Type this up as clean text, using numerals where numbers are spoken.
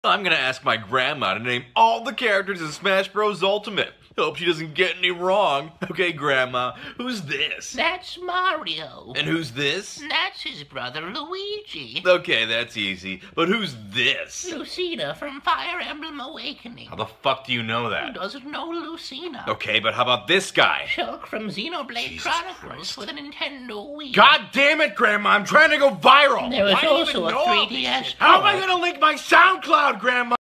I'm gonna ask my grandma to name all the characters in Smash Bros. Ultimate. Hope she doesn't get any wrong. Okay, Grandma, who's this? That's Mario. And who's this? That's his brother Luigi. Okay, that's easy. But who's this? Lucina from Fire Emblem Awakening. How the fuck do you know Who that? doesn't know Lucina? Okay, but how about this guy? Shulk from Xenoblade Jesus Chronicles Christ. with a Nintendo Wii. God damn it, Grandma, I'm trying to go viral! There was Why do you also even a know all these 3DS shit? How am I port. gonna link my SoundCloud, Grandma?